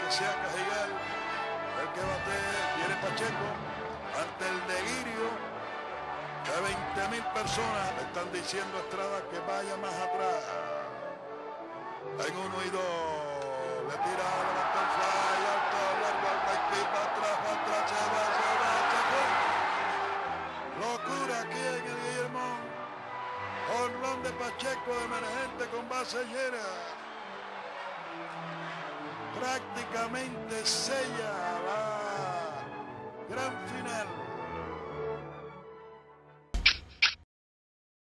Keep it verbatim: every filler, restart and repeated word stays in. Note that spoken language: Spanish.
que sea Cajigal el que bate. Viene Pacheco ante el delirio de veinte mil personas. Le están diciendo a Estrada que vaya más atrás. En uno y dos. Le tira a levantar el fly. Alto, largo, al va atrás, va atrás, se va, se va, Pacheco. Locura aquí en el Guillermón. Jonrón de Pacheco de emergente con base llena. Prácticamente sella la gran final.